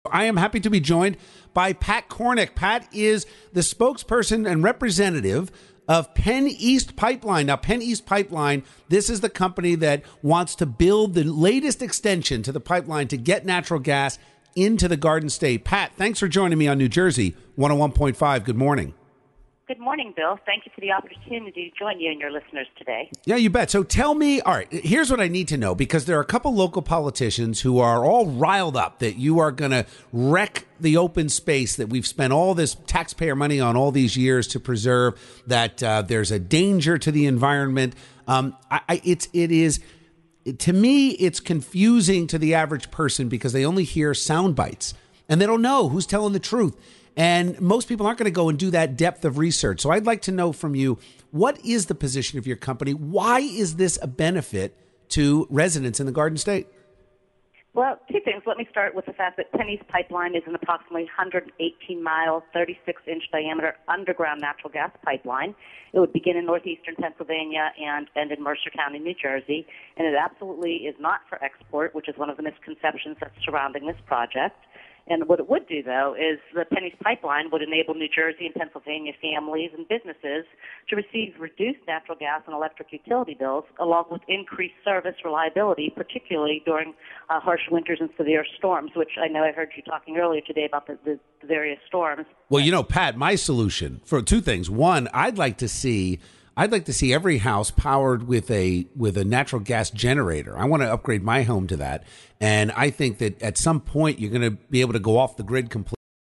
I am happy to be joined by Pat Kornick. Pat is the spokesperson and representative of PennEast Pipeline. Now, PennEast Pipeline, this is the company that wants to build the latest extension to the pipeline to get natural gas into the Garden State. Pat, thanks for joining me on New Jersey 101.5. Good morning. Good morning, Bill. Thank you for the opportunity to join you and your listeners today. Yeah, you bet. So tell me, all right, here's what I need to know, because there are a couple local politicians who are all riled up that you are going to wreck the open space that we've spent all this taxpayer money on all these years to preserve, that there's a danger to the environment. It is, to me, it's confusing to the average person because they only hear sound bites and they don't know who's telling the truth. And most people aren't going to go and do that depth of research. So I'd like to know from you, what is the position of your company? Why is this a benefit to residents in the Garden State? Well, two things. Let me start with the fact that PennEast Pipeline is an approximately 118-mile, 36-inch diameter underground natural gas pipeline. It would begin in northeastern Pennsylvania and end in Mercer County, New Jersey. And it absolutely is not for export, which is one of the misconceptions that's surrounding this project. And what it would do, though, is the PennEast Pipeline would enable New Jersey and Pennsylvania families and businesses to receive reduced natural gas and electric utility bills, along with increased service reliability, particularly during harsh winters and severe storms, which I know I heard you talking earlier today about the various storms. Well, you know, Pat, my solution for two things. One, I'd like to see every house powered with a natural gas generator. I want to upgrade my home to that. And I think that at some point you're going to be able to go off the grid completely.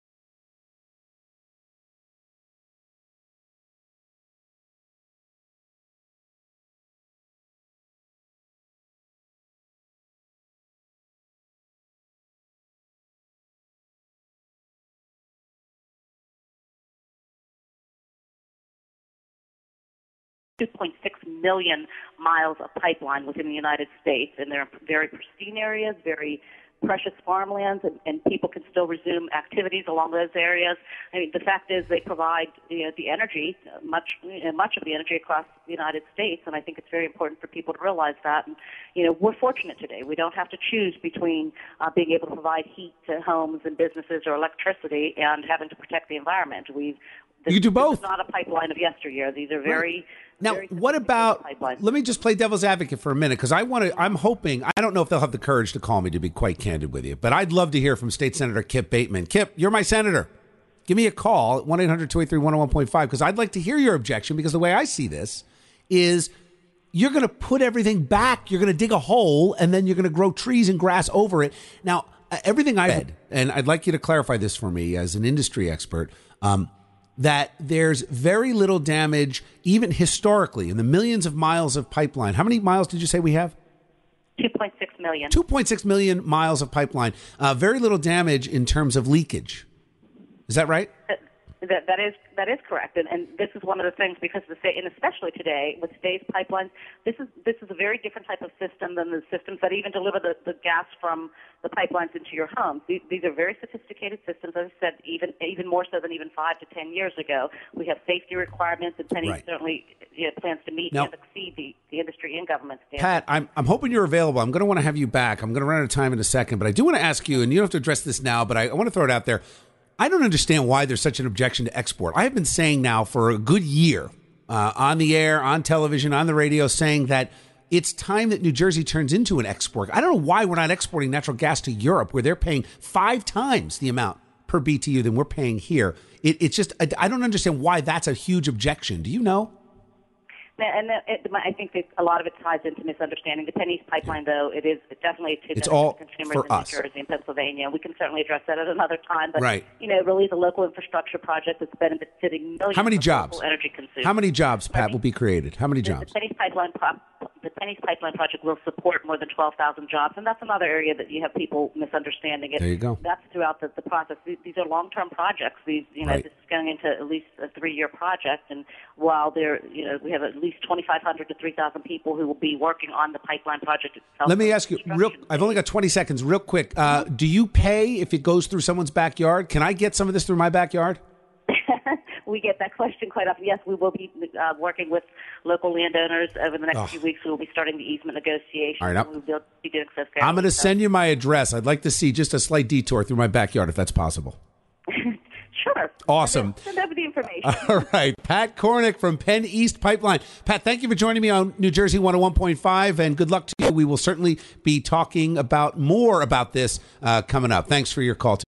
$2.6 million miles of pipeline within the United States, and they're very pristine areas, very precious farmlands, and people can still resume activities along those areas. I mean, the fact is they provide the energy, much of the energy across the United States, and I think it's very important for people to realize that. And, we're fortunate today. We don't have to choose between being able to provide heat to homes and businesses or electricity and having to protect the environment. You do both. This is not a pipeline of yesteryear. These are very... Now, what about, let me just play devil's advocate for a minute, because I'm hoping, I don't know if they'll have the courage to call me, to be quite candid with you, but I'd love to hear from State Senator Kip Bateman. Kip, you're my senator. Give me a call at 1-800-283-101.5, because I'd like to hear your objection, because the way I see this is you're going to put everything back, you're going to dig a hole, and then you're going to grow trees and grass over it. Now, everything I read, and I'd like you to clarify this for me as an industry expert, that there's very little damage, even historically, in the millions of miles of pipeline. How many miles did you say we have? 2.6 million. 2.6 million miles of pipeline. Very little damage in terms of leakage. Is that right? That is correct, and this is one of the things, because and especially today with today's pipelines, this is a very different type of system than the systems that even deliver the gas from the pipelines into your homes. These are very sophisticated systems, as I said, even more so than even 5 to 10 years ago. We have safety requirements, and PennEast certainly plans to meet and exceed the industry and government standards. Pat, I'm hoping you're available. I'm going to want to have you back. I'm going to run out of time in a second, but I do want to ask you, and you don't have to address this now, but I want to throw it out there. I don't understand why there's such an objection to export. I have been saying now for a good year on the air, on television, on the radio, saying that it's time that New Jersey turns into an export. I don't know why we're not exporting natural gas to Europe, where they're paying 5 times the amount per BTU than we're paying here. It's just, I don't understand why that's a huge objection. Do you know? And I think that a lot of it ties into misunderstanding. The PennEast Pipeline, though, it is definitely to consumers in New Jersey and Pennsylvania. We can certainly address that at another time. But, really the local infrastructure project that's benefiting millions of local energy consumers. How many jobs, Pat, will be created? How many jobs? The PennEast Pipeline project will support more than 12,000 jobs, and that's another area that you have people misunderstanding it. There you go. That's throughout the process. These are long-term projects. This is going into at least a 3-year project, and while we have at least 2,500 to 3,000 people who will be working on the pipeline project itself. Let me ask you, I've only got 20 seconds, real quick. Do you pay if it goes through someone's backyard? Can I get some of this through my backyard? we get that question quite often. Yes, we will be working with local landowners over the next few weeks. We will be starting the easement negotiations. All right, we will be doing access guarantees. I'm going to send you my address. I'd like to see just a slight detour through my backyard, if that's possible. Sure. Awesome. Send over the information. All right. Pat Kornick from PennEast Pipeline. Pat, thank you for joining me on New Jersey 101.5, and good luck to you. We will certainly be talking about more about this coming up. Thanks for your call.